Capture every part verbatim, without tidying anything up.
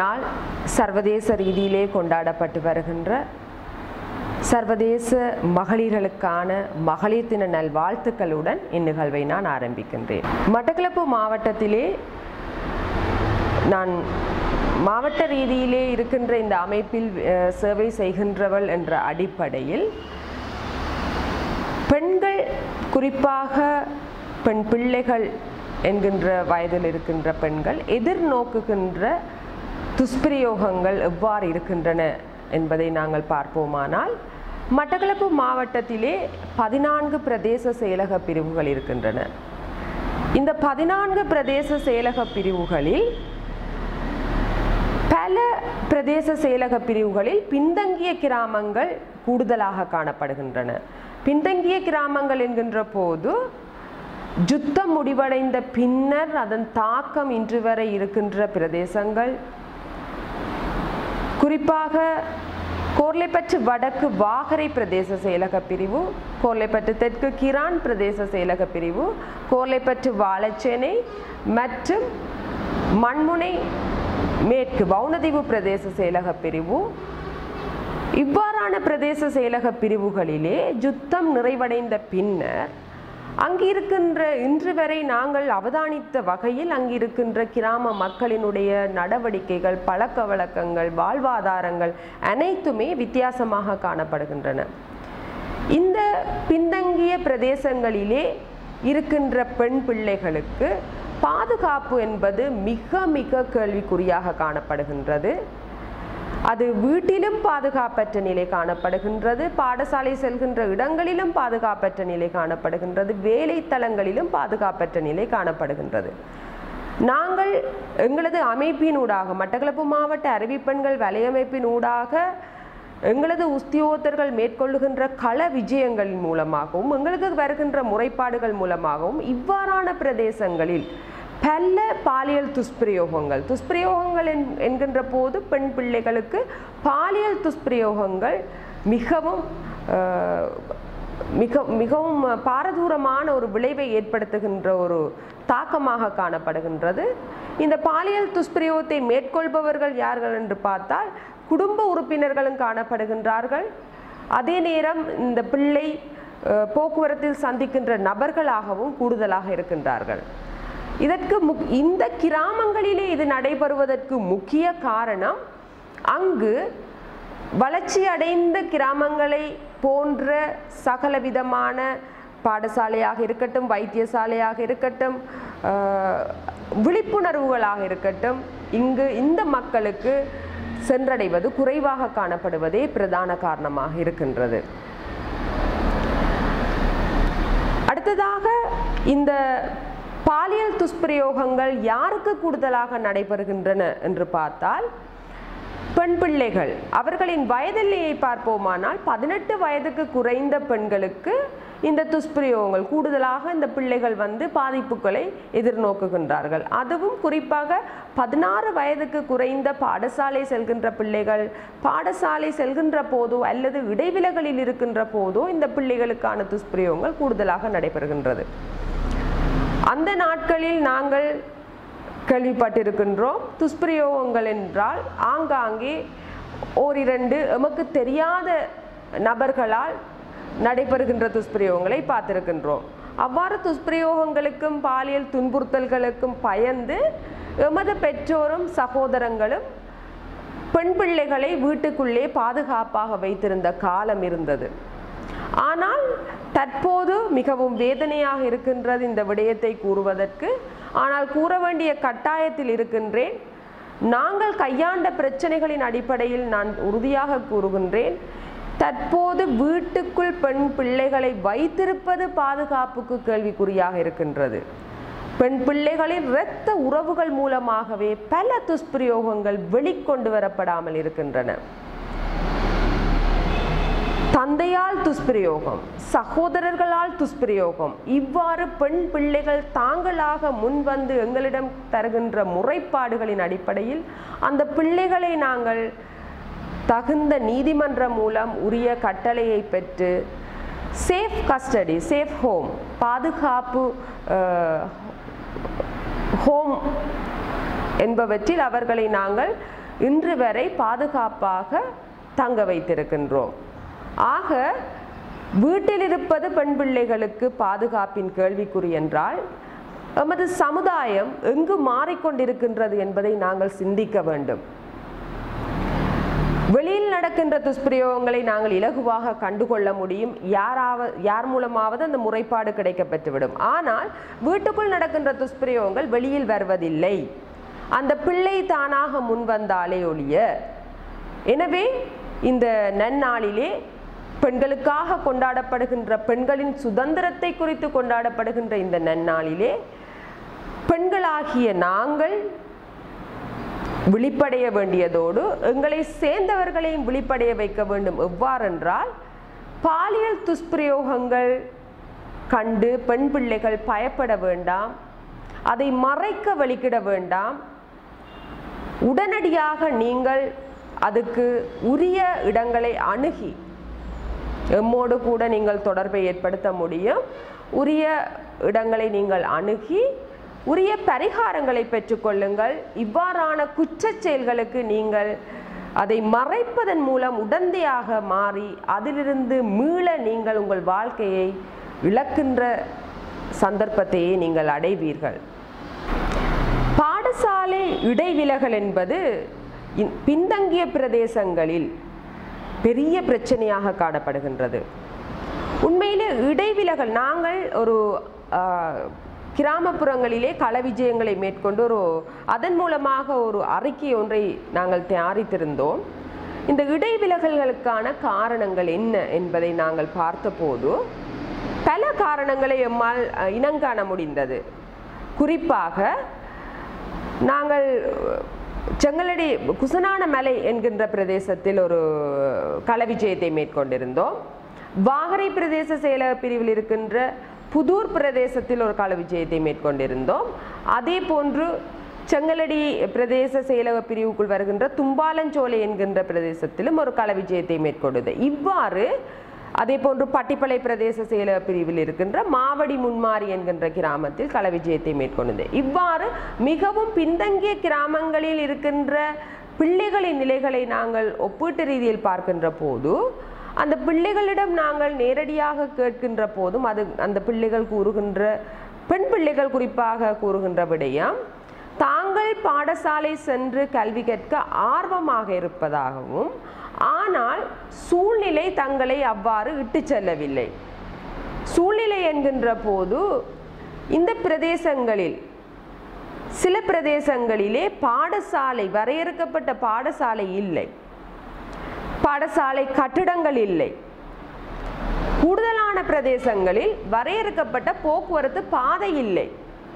நாள் சர்வதேச ரீதியிலே கொண்டாடப்பட்டு வருகின்ற சர்வதேச மகளிர்களுக்கான மகளிர் தின நல்வாழ்த்துக்களுடன் இந்நிகழ்வை நான் ஆரம்பிக்கின்றேன். மட்டக்களப்பு மாவட்டத்திலே நான் மாவட்ட ரீதியிலே இருக்கின்ற இந்த அமைப்பில் சேவை செய்கின்றவள் என்ற அடிப்படையில் பெண்கள், குறிப்பாக பெண் பிள்ளைகள் என்கின்ற வயதில் இருக்கின்ற பெண்கள் எதிர்நோக்குகின்ற துஷ்பிரயோகங்கள் எவ்வாறு இருக்கின்றன என்பதை நாங்கள் பார்ப்போமானால், மட்டக்களப்பு மாவட்டத்திலே பதினான்கு பிரதேச செயலக பிரிவுகள் இருக்கின்றன. இந்த பதினான்கு பிரதேச செயலக பிரிவுகளில் பல பிரதேச செயலக பிரிவுகளில் பின்தங்கிய கிராமங்கள் கூடுதலாக காணப்படுகின்றன. பின்தங்கிய கிராமங்கள் என்கின்ற போது யுத்தம் முடிவடைந்த பின்னர் அதன் தாக்கம் இன்று வரை இருக்கின்ற பிரதேசங்கள், குறிப்பாக கோர்லைப்பற்று வடக்கு வாகரை பிரதேச செயலக பிரிவு, கோர்லைப்பற்று தெற்கு கிரான் பிரதேச செயலக பிரிவு, கோர்லைப்பற்று வாழைச்சேனை மற்றும் மண்முனை மேற்கு வவுனதீவு பிரதேச செயலக பிரிவு, இவ்வாறான பிரதேச செயலக பிரிவுகளிலே யுத்தம் நிறைவடைந்த பின்னர் அங்கிருக்கின்ற இன்று வரை நாங்கள் அவதானித்த வகையில் அங்கிருக்கின்ற கிராம மக்களினுடைய நடவடிக்கைகள், பழக்க வழக்கங்கள், வாழ்வாதாரங்கள் அனைத்துமே வித்தியாசமாக காணப்படுகின்றன. இந்த பின்தங்கிய பிரதேசங்களிலே இருக்கின்ற பெண் பிள்ளைகளுக்கு பாதுகாப்பு என்பது மிக மிக கேள்விக்குறியாக காணப்படுகின்றது. அது வீட்டிலும் பாதுகாப்பற்ற நிலை காணப்படுகின்றது, பாடசாலை செல்கின்ற இடங்களிலும் பாதுகாப்பற்ற நிலை காணப்படுகின்றது, வேலை தளங்களிலும் பாதுகாப்பற்ற நிலை காணப்படுகின்றது. நாங்கள் எங்களது அமைப்பினூடாக, மட்டக்களப்பு மாவட்ட அறிவிப்பெண்கள் வலையமைப்பினூடாக எங்களது உத்தியோகத்தர்கள் மேற்கொள்ளுகின்ற கள விஜயங்களின் மூலமாகவும் எங்களுக்கு வருகின்ற முறைப்பாடுகள் மூலமாகவும் இவ்வாறான பிரதேசங்களில் பல பாலியல் துஷ்பிரயோகங்கள் துஷ்பிரயோகங்கள் என்கின்ற போது பெண் பிள்ளைகளுக்கு பாலியல் துஷ்பிரயோகங்கள் மிகவும் மிக மிகவும் பாரதூரமான ஒரு விளைவை ஏற்படுத்துகின்ற ஒரு தாக்கமாக காணப்படுகின்றது. இந்த பாலியல் துஷ்பிரயோகத்தை மேற்கொள்பவர்கள் யார்கள் என்று பார்த்தால் குடும்ப உறுப்பினர்களும் காணப்படுகின்றார்கள். அதே நேரம் இந்த பிள்ளை போக்குவரத்தில் சந்திக்கின்ற நபர்களாகவும் கூடுதலாக இருக்கின்றார்கள். இதற்கு முக் இந்த கிராமங்களிலே இது நடைபெறுவதற்கு முக்கிய காரணம், அங்கு வளர்ச்சி அடைந்த கிராமங்களை போன்ற சகலவிதமான பாடசாலையாக இருக்கட்டும், வைத்தியசாலையாக இருக்கட்டும், விழிப்புணர்வுகளாக இருக்கட்டும், இங்கு இந்த மக்களுக்கு சென்றடைவது குறைவாக காணப்படுவதே பிரதான காரணமாக இருக்கின்றது. அடுத்ததாக, இந்த பாலியல் துஷ்பிரயோகங்கள் யாருக்கு கூடுதலாக நடைபெறுகின்றன என்று பார்த்தால் பெண் பிள்ளைகள். அவர்களின் வயதிலேயே பார்ப்போமானால் பதினெட்டு வயதுக்கு குறைந்த பெண்களுக்கு இந்த துஷ்பிரயோகங்கள் கூடுதலாக இந்த பிள்ளைகள் வந்து பாதிப்புகளை எதிர்நோக்குகின்றார்கள். அதுவும் குறிப்பாக பதினாறு வயதுக்கு குறைந்த பாடசாலை செல்கின்ற பிள்ளைகள், பாடசாலை செல்கின்ற போதோ அல்லது இடைவிலகளில் இருக்கின்ற போதோ இந்த பிள்ளைகளுக்கான துஷ்பிரயோகங்கள் கூடுதலாக நடைபெறுகின்றது. அந்த நாட்களில் நாங்கள் கேள்விப்பட்டிருக்கின்றோம், துஷ்பிரயோகங்கள் என்றால் ஆங்காங்கே ஓரிரண்டு எமக்கு தெரியாத நபர்களால் நடைபெறுகின்ற துஷ்பிரயோகங்களை பார்த்திருக்கின்றோம். அவ்வாறு துஷ்பிரயோகங்களுக்கும் பாலியல் துன்புறுத்தல்களுக்கும் பயந்து எமது பெற்றோரும் சகோதரங்களும் பெண் பிள்ளைகளை வீட்டுக்குள்ளே பாதுகாப்பாக வைத்திருந்த காலம் இருந்தது. ஆனால் தற்போது மிகவும் வேதனையாக இருக்கின்றது இந்த விடயத்தை கூறுவதற்கு. ஆனால் கூற வேண்டிய கட்டாயத்தில் இருக்கின்றேன். நாங்கள் கையாண்ட பிரச்சனைகளின் அடிப்படையில் நான் உறுதியாக கூறுகின்றேன், தற்போது வீட்டுக்குள் பெண் பிள்ளைகளை வைத்திருப்பது பாதுகாப்புக்கு கேள்விக்குறியாக இருக்கின்றது. பெண் பிள்ளைகளின் இரத்த உறவுகள் மூலமாகவே பல துஷ்பிரயோகங்கள் வெளிக்கொண்டு வரப்படாமல் இருக்கின்றன. தந்தையால் துஷ்பிரயோகம், சகோதரர்களால் துஷ்பிரயோகம், இவ்வாறு பெண் பிள்ளைகள் தாங்களாக முன்வந்து எங்களிடம் தருகின்ற முறைப்பாடுகளின் அடிப்படையில் அந்த பிள்ளைகளை நாங்கள் தகுந்த நீதிமன்றம் மூலம் உரிய கட்டளையை பெற்று சேஃப் கஸ்டடி, சேஃப் ஹோம், பாதுகாப்பு ஹோம் என்பவற்றில் அவர்களை நாங்கள் இன்று வரை பாதுகாப்பாக தங்க வைத்திருக்கின்றோம். ஆக வீட்டில் இருப்பது பெண் பிள்ளைகளுக்கு பாதுகாப்பின் கேள்விக்குறி என்றால் எமது சமுதாயம் எங்கு மாறிக்கொண்டிருக்கின்றது என்பதை நாங்கள் சிந்திக்க வேண்டும். வெளியில் நடக்கின்ற துஷ்பிரயோகங்களை நாங்கள் இலகுவாக கண்டுகொள்ள முடியும், யாராவது யார் மூலமாவது அந்த முறைப்பாடு கிடைக்கப்பெற்றுவிடும். ஆனால் வீட்டுக்குள் நடக்கின்ற துஷ்பிரயோகங்கள் வெளியில் வருவதில்லை, அந்த பிள்ளை தானாக முன்வந்தாலே ஒழிய. எனவே இந்த நன்னாளிலே பெண்களுக்காக கொண்டாடப்படுகின்ற, பெண்களின் சுதந்திரத்தை குறித்து கொண்டாடப்படுகின்ற இந்த நன்னாளிலே பெண்களாகிய நாங்கள் விழிப்படைய வேண்டியதோடு எங்களை சேர்ந்தவர்களையும் விழிப்படைய வைக்க வேண்டும். எவ்வாறென்றால், பாலியல் துஷ்பிரயோகங்கள் கண்டு பெண் பிள்ளைகள் பயப்பட வேண்டாம், அதை மறைக்க வெளிக்கிட வேண்டாம். உடனடியாக நீங்கள் அதுக்கு உரிய இடங்களை அணுகி எம்மோடு கூட நீங்கள் தொடர்பை ஏற்படுத்த முடியும். உரிய இடங்களை நீங்கள் அணுகி உரிய பரிகாரங்களை பெற்றுக்கொள்ளுங்கள். இவ்வாறான குற்றச் செயல்களுக்கு நீங்கள் அதை மறைப்பதன் மூலம் உடந்தையாக மாறி அதிலிருந்து மீள நீங்கள் உங்கள் வாழ்க்கையை இழக்கின்ற சந்தர்ப்பத்தையே நீங்கள் அடைவீர்கள். பாடசாலை இடைவிலகல் என்பது பின்தங்கிய பிரதேசங்களில் பெரிய பிரச்சனையாக காணப்படுகின்றது. உண்மையிலே இடைவிலகல், நாங்கள் ஒரு கிராமப்புறங்களிலே கள விஜயங்களை மேற்கொண்டு ஒரு அதன் மூலமாக ஒரு அறிக்கை ஒன்றை நாங்கள் தயாரித்திருந்தோம். இந்த இடைவிலகல்களுக்கான காரணங்கள் என்ன என்பதை நாங்கள் பார்த்தபோது பல காரணங்களை எம்மால் இனங்காண முடிந்தது. குறிப்பாக நாங்கள் செங்கலடி குசனான மலை என்கின்ற பிரதேசத்தில் ஒரு கள விஜயத்தை மேற்கொண்டிருந்தோம். வாகரை பிரதேச செயலக பிரிவில் இருக்கின்ற புதூர் பிரதேசத்தில் ஒரு கள விஜயத்தை மேற்கொண்டிருந்தோம். அதே போன்று செங்கலடி பிரதேச செயலக பிரிவுக்குள் வருகின்ற தும்பாலஞ்சோலை என்கின்ற பிரதேசத்திலும் ஒரு கள விஜயத்தை மேற்கொண்டது. இவ்வாறு அதே போன்று பட்டிப்பளை பிரதேச செயலக பிரிவில் இருக்கின்ற மாவடி முன்மாரி என்கின்ற கிராமத்தில் கள விஜயத்தை மேற்கொண்டது. இவ்வாறு மிகவும் பின்தங்கிய கிராமங்களில் இருக்கின்ற பிள்ளைகளின் நிலைகளை நாங்கள் ஒப்பீட்டு ரீதியில் பார்க்கின்ற போது, அந்த பிள்ளைகளிடம் நாங்கள் நேரடியாக கேட்கின்ற போதும் அது அந்த பிள்ளைகள் கூறுகின்ற, பெண் பிள்ளைகள் குறிப்பாக கூறுகின்ற விடயம், தாங்கள் பாடசாலை சென்று கல்வி கற்க ஆர்வமாக இருப்பதாகவும், ஆனால் சூழ்நிலை தங்களை அவ்வாறு இட்டு செல்லவில்லை. சூழ்நிலை என்கின்ற போது இந்த பிரதேசங்களில் சில பிரதேசங்களிலே பாடசாலை, வரையறுக்கப்பட்ட பாடசாலை இல்லை, பாடசாலை கட்டிடங்கள் இல்லை. கூடுதலான பிரதேசங்களில் வரையறுக்கப்பட்ட போக்குவரத்து பாதை இல்லை.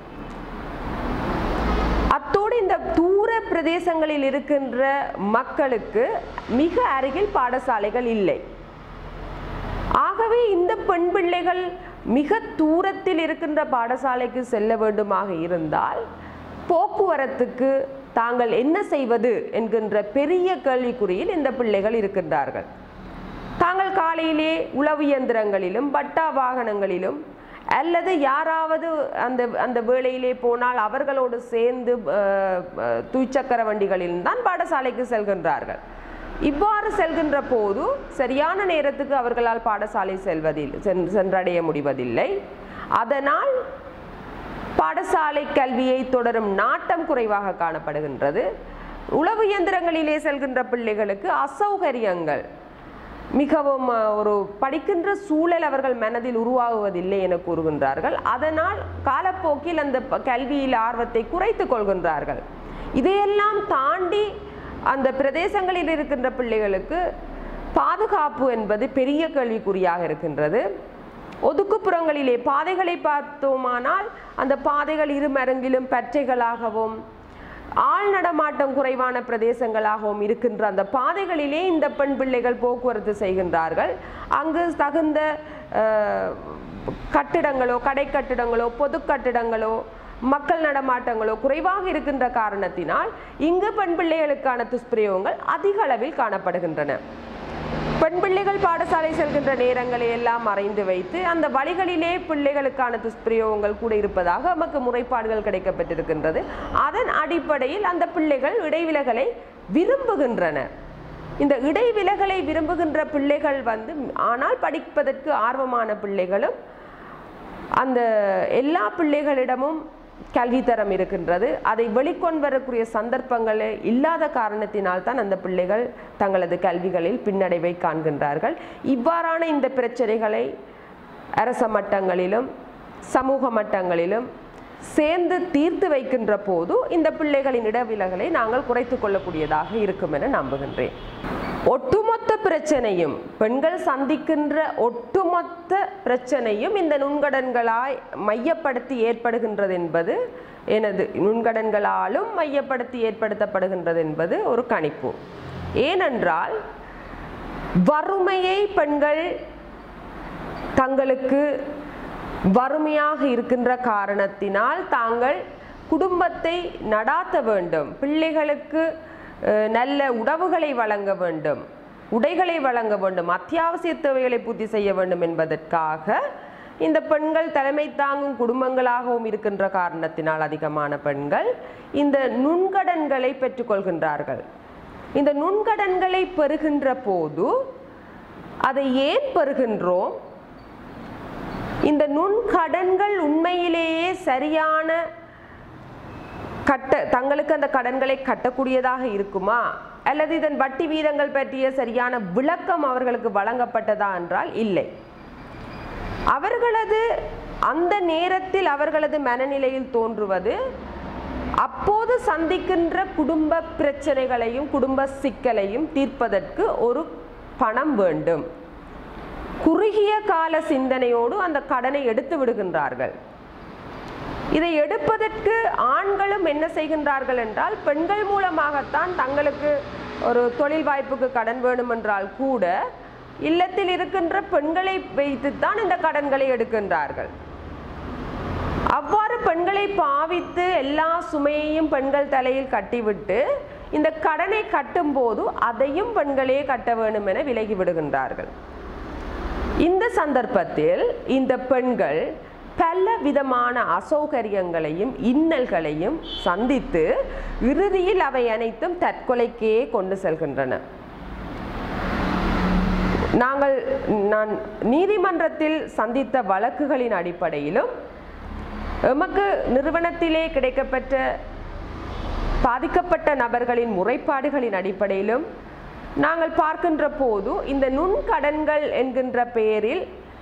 அத்தோடு இந்த தூர பிரதேசங்களில் இருக்கின்ற மக்களுக்கு மிக அருகில் பாடசாலைகள் இல்லை. ஆகவே இந்த பெண் பிள்ளைகள் மிக தூரத்தில் இருக்கின்ற பாடசாலைக்கு செல்ல வேண்டுமாக இருந்தால் போக்குவரத்துக்கு தாங்கள் என்ன செய்வது என்கின்ற பெரிய கேள்விக்குறியில் இந்த பிள்ளைகள் இருக்கின்றார்கள். தாங்கள் காலையிலே உளவு இயந்திரங்களிலும் பட்டா வாகனங்களிலும் அல்லது யாராவது அந்த அந்த வேளையிலே போனால் அவர்களோடு சேர்ந்து துய்ச்சக்கர வண்டிகளிலும் தான் பாடசாலைக்கு செல்கின்றார்கள். இவ்வாறு செல்கின்ற போது சரியான நேரத்துக்கு அவர்களால் பாடசாலை செல்வதில் சென்றடைய முடிவதில்லை. அதனால் பாடசாலை கல்வியை தொடரும் நாட்டம் குறைவாக காணப்படுகின்றது. உளவு இயந்திரங்களிலே செல்கின்ற பிள்ளைகளுக்கு அசௌகரியங்கள், மிகவும் ஒரு படிக்கின்ற சூழல் அவர்கள் மனதில் உருவாகுவதில்லை என கூறுகின்றார்கள். அதனால் காலப்போக்கில் அந்த கல்வியில் ஆர்வத்தை குறைத்து கொள்கின்றார்கள். இதையெல்லாம் தாண்டி அந்த பிரதேசங்களில் இருக்கின்ற பிள்ளைகளுக்கு பாதுகாப்பு என்பது பெரிய கேள்விக்குறியாக இருக்கின்றது. ஒதுக்குப்புறங்களிலே பாதைகளை பார்த்தோமானால் அந்த பாதைகள் இருமருங்கிலும் பற்றைகளாகவும் ஆள் நடமாட்டம் குறைவான பிரதேசங்களாகவும் இருக்கின்ற அந்த பாதைகளிலே இந்த பெண் பிள்ளைகள் போக்குவரத்து செய்கின்றார்கள். அங்கு தகுந்த கட்டிடங்களோ, கடை கட்டிடங்களோ, பொது கட்டிடங்களோ, மக்கள் நடமாட்டங்களோ குறைவாக இருக்கின்ற காரணத்தினால் இங்கு பெண் பிள்ளைகளுக்கான துஷ்பிரயோகங்கள் அதிக அளவில் காணப்படுகின்றன. பெண் பிள்ளைகள் பாடசாலை செல்கின்ற நேரங்களை எல்லாம் மறைந்து வைத்து அந்த வழிகளிலே பிள்ளைகளுக்கான துஷ்பிரயோகங்கள் கூட இருப்பதாக நமக்கு முறைப்பாடுகள் கிடைக்கப்பட்டிருக்கின்றது. அதன் அடிப்படையில் அந்த பிள்ளைகள் இடைவிலகலை விரும்புகின்றனர். இந்த இடைவிலகலை விரும்புகின்ற பிள்ளைகள் வந்து ஆனால் படிப்பதற்கு ஆர்வமான பிள்ளைகளும் அந்த எல்லா பிள்ளைகளிடமும் கல்வித்தரம் இருக்கின்றது. அதை வெளிக்கொண்டு வரக்கூடிய சந்தர்ப்பங்கள் இல்லாத காரணத்தினால் தான் அந்த பிள்ளைகள் தங்களது கல்விகளில் பின்னடைவை காண்கின்றார்கள். இவ்வாறான இந்த பிரச்சனைகளை அரச மட்டங்களிலும் சமூக மட்டங்களிலும் சேர்ந்து தீர்த்து வைக்கின்ற போது இந்த பிள்ளைகளின் இடவிலகலை நாங்கள் குறைத்து கொள்ளக்கூடியதாக இருக்கும் என நம்புகின்றேன். ஒட்டுமொத்த பிரச்சனையும் பெண்கள் சந்திக்கின்ற ஒட்டுமொத்த பிரச்சனையும் இந்த நுண்கடன்களாய் மையப்படுத்தி ஏற்படுகின்றது என்பது எனது நுண்கடன்களாலும் மையப்படுத்தி ஏற்படுத்தப்படுகின்றது என்பது ஒரு கணிப்பு. ஏனென்றால் வறுமையை பெண்கள் தங்களுக்கு வறுமையாக இருக்கின்ற காரணத்தினால் தாங்கள் குடும்பத்தை நடாத்த வேண்டும், பிள்ளைகளுக்கு நல்ல உணவுகளை வழங்க வேண்டும், உடைகளை வழங்க வேண்டும், அத்தியாவசிய தேவைகளை பூர்த்தி செய்ய வேண்டும் என்பதற்காக இந்த பெண்கள் தலைமை தாங்கும் குடும்பங்களாகவும் இருக்கின்ற காரணத்தினால் அதிகமான பெண்கள் இந்த நுண்கடன்களை பெற்றுக்கொள்கின்றார்கள். இந்த நுண்கடன்களை பெறுகின்ற போது அதை ஏன் பெறுகின்றோம்? இந்த நுண்கடன்கள் உண்மையிலேயே சரியான கட்ட தங்களுக்கு அந்த கடன்களை கட்டக்கூடியதாக இருக்குமா, அல்லது இதன் வட்டி வீதங்கள் பற்றிய சரியான விளக்கம் அவர்களுக்கு வழங்கப்பட்டதா என்றால் இல்லை. அவர்களது அந்த நேரத்தில் அவர்களது மனநிலையில் தோன்றுவது அப்போது சந்திக்கின்ற குடும்ப பிரச்சனைகளையும் குடும்ப சிக்கலையும் தீர்ப்பதற்கு ஒரு பணம் வேண்டும். குறுகிய கால சிந்தனையோடு அந்த கடனை எடுத்து விடுகின்றார்கள். இதை எடுப்பதற்கு ஆண்களும் என்ன செய்கின்றார்கள் என்றால், பெண்கள் மூலமாகத்தான் தங்களுக்கு ஒரு தொழில் வாய்ப்புக்கு கடன் வேணும் என்றால் கூட இல்லத்தில் இருக்கின்ற பெண்களை வைத்துத்தான் இந்த கடன்களை எடுக்கின்றார்கள். அவ்வாறு பெண்களை பாவித்து எல்லா சுமையையும் பெண்கள் தலையில் கட்டிவிட்டு இந்த கடனை கட்டும் போது அதையும் பெண்களே கட்ட வேண்டும் என விலகி விடுகின்றார்கள். இந்த சந்தர்ப்பத்தில் இந்த பெண்கள் பல விதமான அசௌகரியங்களையும் இன்னல்களையும் சந்தித்து இறுதியில் அவை அனைத்தும் தற்கொலைக்கே கொண்டு செல்கின்றன. நாங்கள் நான் நீதிமன்றத்தில் சந்தித்த வழக்குகளின் அடிப்படையிலும் எமக்கு நிறுவனத்திலே கிடைக்கப்பட்ட பாதிக்கப்பட்ட நபர்களின் முறைப்பாடுகளின் அடிப்படையிலும் நாங்கள் பார்க்கின்ற போது இந்த நுண்கடன்கள் என்கின்ற பெயரில்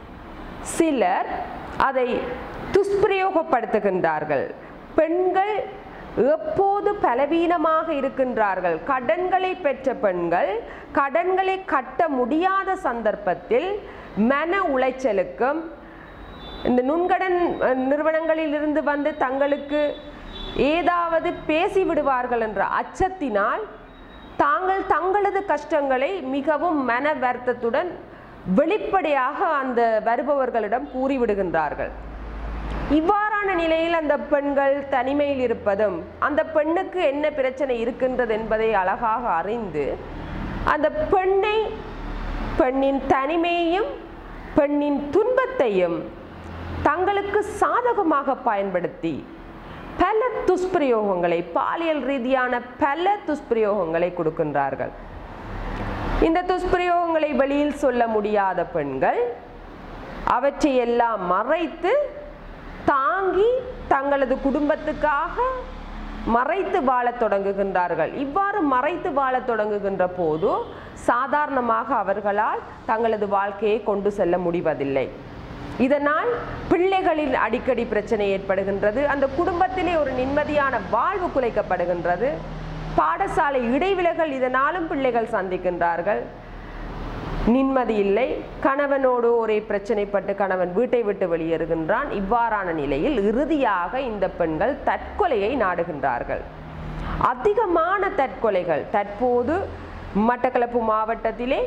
சிலர் அதை துஷ்பிரயோகப்படுத்துகின்றார்கள். பெண்கள் எப்போது பலவீனமாக இருக்கின்றார்கள், கடன்களை பெற்ற பெண்கள் கடன்களை கட்ட முடியாத சந்தர்ப்பத்தில் மன உளைச்சலுக்கும் இந்த நுண்கடன் நிறுவனங்களில் இருந்து வந்து தங்களுக்கு ஏதாவது பேசி விடுவார்கள் என்ற அச்சத்தினால் தாங்கள் தங்களது கஷ்டங்களை மிகவும் மன வருத்தத்துடன் வெளிப்படையாக அந்த வருபவர்களிடம் கூறிவிடுகின்றார்கள். இவ்வாறான நிலையில் அந்த பெண்கள் தனிமையில் இருப்பதும் அந்த பெண்ணுக்கு என்ன பிரச்சனை இருக்கின்றது என்பதை அழகாக அறிந்து அந்த பெண்ணை பெண்ணின் தனிமையையும் பெண்ணின் துன்பத்தையும் தங்களுக்கு சாதகமாக பயன்படுத்தி பல துஷ்பிரயோகங்களை, பாலியல் ரீதியான பல துஷ்பிரயோகங்களை கொடுக்கின்றார்கள். இந்த துஷ்பிரயோகங்களை வெளியில் சொல்ல முடியாத பெண்கள் அவற்றையெல்லாம் மறைத்து தாங்கி தங்களது குடும்பத்துக்காக மறைத்து வாழத் தொடங்குகின்றார்கள். இவ்வாறு மறைத்து வாழத் தொடங்குகின்ற போது சாதாரணமாக அவர்களால் தங்களது வாழ்க்கையை கொண்டு செல்ல முடிவதில்லை. இதனால் பிள்ளைகளில் அடிக்கடி பிரச்சனை ஏற்படுகின்றது. அந்த குடும்பத்திலே ஒரு நிம்மதியான வாழ்வு குலைக்கப்படுகின்றது. பாடசாலை இடைவிலகல் இதனாலும் பிள்ளைகள் சந்திக்கின்றார்கள். நிம்மதி இல்லை. கணவனோடு ஒரே பிரச்சனைப்பட்டு கணவன் வீட்டை விட்டு வெளியேறுகின்றான். இவ்வாறான நிலையில் இறுதியாக இந்த பெண்கள் தற்கொலையை நாடுகின்றார்கள். அதிகமான தற்கொலைகள் தற்போது மட்டக்களப்பு மாவட்டத்திலே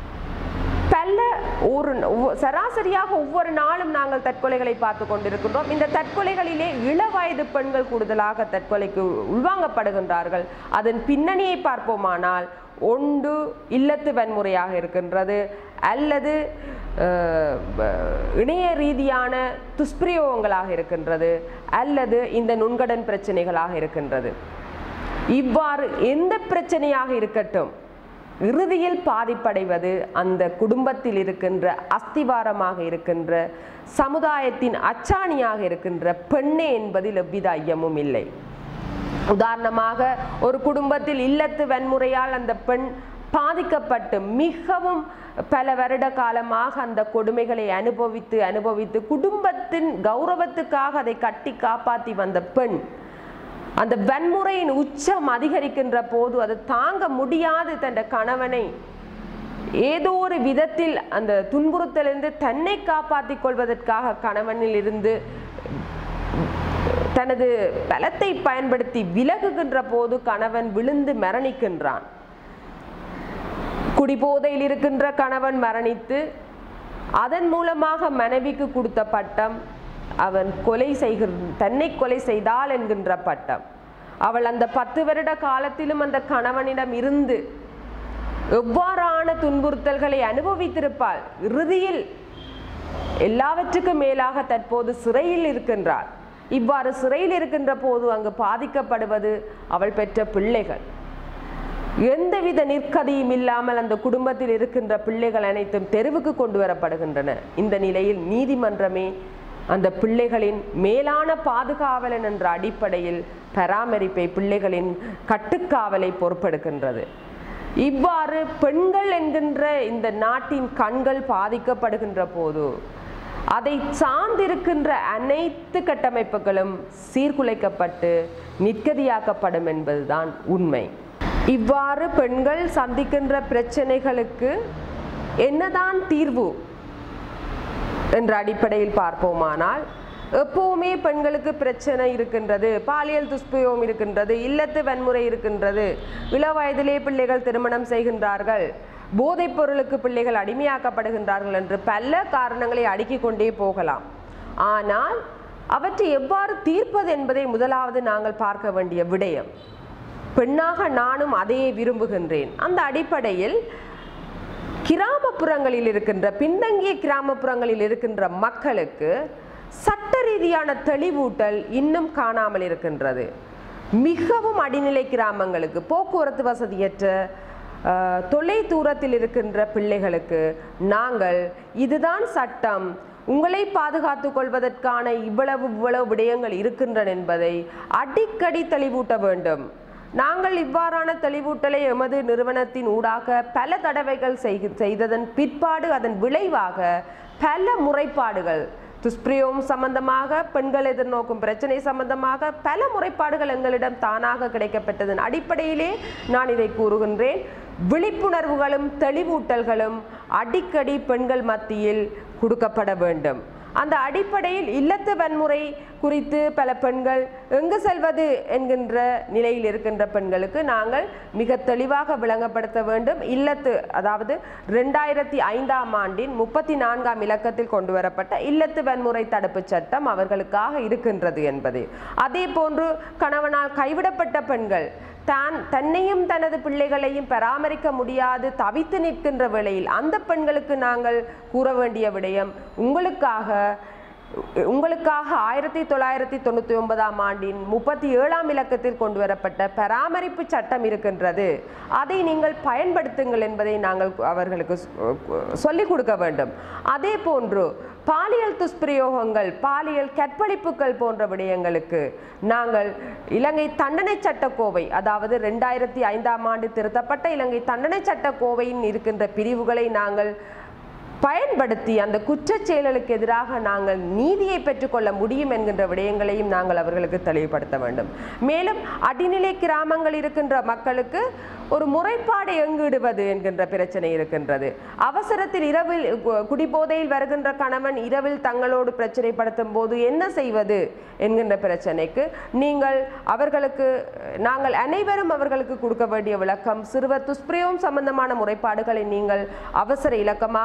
பல ஒரு சராசரியாக ஒவ்வொரு நாளும் நாங்கள் தற்கொலைகளை பார்த்து கொண்டிருக்கின்றோம். இந்த தற்கொலைகளிலே இளவயது பெண்கள் கூடுதலாக தற்கொலைக்கு உள்வாங்கப்படுகின்றார்கள். அதன் பின்னணியை பார்ப்போமானால் ஒன்று இல்லத்து வன்முறையாக இருக்கின்றது, அல்லது இணைய ரீதியான துஷ்பிரயோகங்களாக இருக்கின்றது, அல்லது இந்த நுண்கடன் பிரச்சனைகளாக இருக்கின்றது. இவ்வாறு எந்த பிரச்சனையாக இருக்கட்டும், இறுதியில் பாதிப்படைவது அந்த குடும்பத்தில் இருக்கின்ற அஸ்திவாரமாக இருக்கின்ற சமுதாயத்தின் அச்சாணியாக இருக்கின்ற பெண்ணே என்பதில் எவ்வித ஐயமும் இல்லை. உதாரணமாக ஒரு குடும்பத்தில் இல்லத்து வன்முறையால் அந்த பெண் பாதிக்கப்பட்டு மிகவும் பல வருட காலமாக அந்த கொடுமைகளை அனுபவித்து அனுபவித்து குடும்பத்தின் கௌரவத்துக்காக அதை கட்டி காப்பாற்றி வந்த பெண் அந்த வன்முறையின் உச்சம் அதிகரிக்கின்ற போது அது தாங்க முடியாது தன் கணவனை ஏதோ ஒரு விதத்தில் அந்த துன்புறுத்தலிருந்து தன்னை காப்பாற்றிக் கொள்வதற்காக கணவனில் இருந்து தனது பலத்தை பயன்படுத்தி விலகுகின்ற போது கணவன் விழுந்து மரணிக்கின்றான். குடிபோதையில் இருக்கின்ற கணவன் மரணித்து அதன் மூலமாக மனைவிக்கு கொடுத்த பட்டம் அவன் கொலை செய்கிற தன்னை கொலை செய்தாள் என்கின்ற பட்டம். அவள் அந்த பத்து வருட காலத்திலும் அந்த கணவனிடம் இருந்து எவ்வாறான துன்புறுத்தல்களை அனுபவித்திருப்பாள். இறுதியில் எல்லாவற்றுக்கும் மேலாக தற்போது சிறையில் இருக்கின்றாள். இவ்வாறு சிறையில் இருக்கின்ற போது அங்கு பாதிக்கப்படுவது அவள் பெற்ற பிள்ளைகள். எந்தவித நிற்கதியும் இல்லாமல் அந்த குடும்பத்தில் இருக்கின்ற பிள்ளைகள் அனைத்தும் தெருவுக்கு கொண்டு வரப்படுகின்றன. இந்த நிலையில் நீதிமன்றமே அந்த பிள்ளைகளின் மேலான பாதுகாவலன் என்ற அடிப்படையில் பராமரிப்பை, பிள்ளைகளின் கட்டுக்காவலை பொறுப்பெடுக்கின்றது. இவ்வாறு பெண்கள் என்கின்ற இந்த நாட்டின் கண்கள் பாதிக்கப்படுகின்ற போது அதை சார்ந்திருக்கின்ற அனைத்து கட்டமைப்புகளும் சீர்குலைக்கப்பட்டு நிற்கதியாக்கப்படும் என்பதுதான் உண்மை. இவ்வாறு பெண்கள் சந்திக்கின்ற பிரச்சனைகளுக்கு என்னதான் தீர்வு என்ற அடிப்படையில் பார்ப்போமானால், எப்பவுமே பெண்களுக்கு பிரச்சனை இருக்கின்றது, பாலியல் துஷ்பிரயோகம் இருக்கின்றது, இல்லத்து வன்முறை இருக்கின்றது, இள வயதிலே பிள்ளைகள் திருமணம் செய்கின்றார்கள், போதைப் பொருளுக்கு பிள்ளைகள் அடிமையாக்கப்படுகின்றார்கள் என்று பல காரணங்களை அடுக்கிக் கொண்டே போகலாம். ஆனால் அவற்றை எவ்வாறு தீர்ப்பது என்பதை முதலாவது நாங்கள் பார்க்க வேண்டிய விடயம். பெண்ணாக நானும் அதையே விரும்புகின்றேன். அந்த அடிப்படையில் கிராமப்புறங்களில் இருக்கின்ற பின்தங்கிய கிராமப்புறங்களில் இருக்கின்ற மக்களுக்கு சட்ட ரீதியான தெளிவூட்டல் இன்னும் காணாமல் இருக்கின்றது. மிகவும் அடிநிலை கிராமங்களுக்கு, போக்குவரத்து வசதியற்ற தொலை தூரத்தில் இருக்கின்ற பிள்ளைகளுக்கு நாங்கள் இதுதான் சட்டம், உங்களை பாதுகாத்து கொள்வதற்கான இவ்வளவு இவ்வளவு விடயங்கள் இருக்கின்றன என்பதை அடிக்கடி தெளிவூட்ட வேண்டும். நாங்கள் இவ்வாறான தெளிவூட்டலை எமது நிறுவனத்தின் ஊடாக பல தடவைகள் செய்ததன் பிற்பாடு அதன் விளைவாக பல முறைப்பாடுகள், துஷ்பிரயோகம் சம்பந்தமாக, பெண்கள் எதிர்நோக்கும் பிரச்சனை சம்பந்தமாக பல முறைப்பாடுகள் எங்களிடம் தானாக கிடைக்கப்பட்டதன் அடிப்படையிலே நான் இதை கூறுகின்றேன். விழிப்புணர்வுகளும் தெளிவூட்டல்களும் அடிக்கடி பெண்கள் மத்தியில் கொடுக்கப்பட வேண்டும். அந்த அடிப்படையில் இல்லத்து வன்முறை குறித்து பல பெண்கள் எங்கு செல்வது என்கின்ற நிலையில் இருக்கின்ற பெண்களுக்கு நாங்கள் மிக தெளிவாக விளங்கப்படுத்த வேண்டும். இல்லத்து, அதாவது ரெண்டாயிரத்தி ஐந்தாம் ஆண்டின் முப்பத்தி நான்காம் இலக்கத்தில் கொண்டு வரப்பட்ட இல்லத்து வன்முறை தடுப்பு சட்டம் அவர்களுக்காக இருக்கின்றது என்பது. அதே போன்று கணவனால் கைவிடப்பட்ட பெண்கள் தான் தன்னையும் தனது பிள்ளைகளையும் பராமரிக்க முடியாது தவித்து நிற்கின்ற வேளையில் அந்த பெண்களுக்கு நாங்கள் கூற வேண்டிய விடயம், உங்களுக்காக உங்களுக்காக ஆயிரத்தி தொள்ளாயிரத்தி தொண்ணூற்றி ஒன்பதாம் ஆண்டின் முப்பத்தி ஏழாம் இலக்கத்தில் கொண்டு வரப்பட்ட பராமரிப்பு சட்டம் இருக்கின்றது, அதை நீங்கள் பயன்படுத்துங்கள் என்பதை நாங்கள் அவர்களுக்கு சொல்லிக் கொடுக்க வேண்டும். அதே போன்று பாலியல் துஷ்பிரயோகங்கள், பாலியல் கற்பழிப்புகள் போன்ற விடயங்களுக்கு நாங்கள் இலங்கை தண்டனை சட்டக்கோவை, அதாவது ரெண்டாயிரத்தி ஐந்தாம் ஆண்டு திருத்தப்பட்ட இலங்கை தண்டனை சட்டக்கோவையின் இருக்கின்ற பிரிவுகளை நாங்கள் பயன்படுத்தி அந்த குற்றச் செயல்களுக்கு எதிராக நாங்கள் நீதியை பெற்றுக்கொள்ள முடியும் என்கின்ற விடயங்களையும் நாங்கள் அவர்களுக்கு தெளிவுபடுத்த வேண்டும். மேலும் அடிநிலை கிராமங்கள் இருக்கின்ற மக்களுக்கு ஒரு முறைப்பாடு எங்கிடுவது என்கின்ற பிரச்சனை இருக்கின்றது. அவசரத்தில் இரவில் குடிபோதையில் வருகின்ற கணவன் இரவில் தங்களோடு பிரச்சனைப்படுத்தும் போது என்ன செய்வது என்கின்ற பிரச்சனைக்கு நீங்கள் அவர்களுக்கு நாங்கள் அனைவரும் அவர்களுக்கு கொடுக்க வேண்டிய விளக்கம், சிறுவர் துஷ்பிரயோகம் சம்பந்தமான முறைப்பாடுகளை நீங்கள் அவசர இலக்கமாக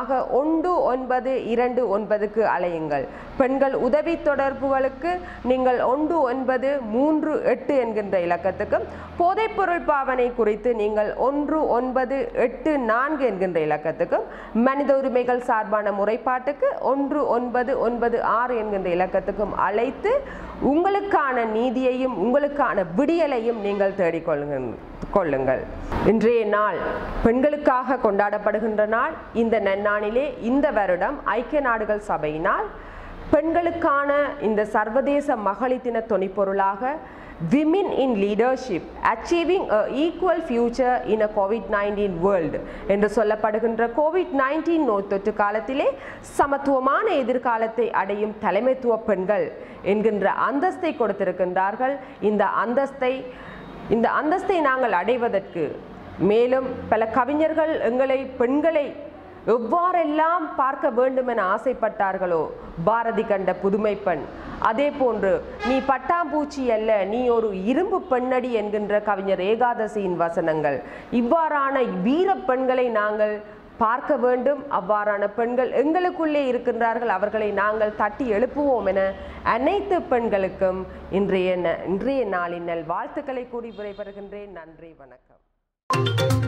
ஒன்று ஒன்பது இரண்டு ஒன்பதுக்கு அழையுங்கள். பெண்கள் உதவி தொடர்புகளுக்கு நீங்கள் ஒன்று ஒன்பது மூன்று எட்டு என்கின்ற இலக்கத்துக்கும், போதைப்பொருள் பாவனை குறித்து நீங்கள் ஒன்று ஒன்பது எட்டு நான்கு என்கின்ற இலக்கத்துக்கும், மனித உரிமைகள் சார்பான முறைப்பாட்டுக்கு ஒன்று ஒன்பது ஒன்பது ஆறு என்கின்ற இலக்கத்துக்கும் அழைத்து உங்களுக்கான நீதியையும் உங்களுக்கான விடியலையும் நீங்கள் தேடிக்கொள்ளுங்கள் கொள்ளுங்கள். இன்றைய நாள் பெண்களுக்காக கொண்டாடப்படுகின்ற நாள். இந்த நன்னாளிலே இந்த வருடம் ஐக்கிய நாடுகள் சபையினால் பெண்களுக்கான இந்த சர்வதேச மகளிர் தின தொனிப்பொருளாக Women in Leadership Achieving a Equal Future in a COVID nineteen World என்று சொல்லப்படுகின்ற கோவிட் நைன்டீன் நோய் தொற்று காலத்திலே சமத்துவமான எதிர்காலத்தை அடையும் தலைமைத்துவ பெண்கள் என்கின்ற அந்தஸ்தை கொடுத்திருக்கின்றார்கள். இந்த அந்தஸ்தை இந்த அந்தஸ்தை நாங்கள் அடைவதற்கு மேலும் பல கவிஞர்கள் எங்களை பெண்களை எவ்வாறெல்லாம் பார்க்க வேண்டும் என ஆசைப்பட்டார்களோ, பாரதி கண்ட புதுமை பெண், அதே போன்று நீ பட்டாம்பூச்சி அல்ல நீ ஒரு இரும்பு பெண்ணடி என்கின்ற கவிஞர் ஏகாதசியின் வசனங்கள், இவ்வாறான வீர பெண்களை நாங்கள் பார்க்க வேண்டும். அவ்வாறான பெண்கள் எங்களுக்குள்ளே இருக்கின்றார்கள், அவர்களை நாங்கள் தட்டி எழுப்புவோம் என அனைத்து பெண்களுக்கும் இன்றைய இன்றைய நாளின் நல் வாழ்த்துக்களை கூறி விடைபெறுகின்றேன். நன்றி, வணக்கம்.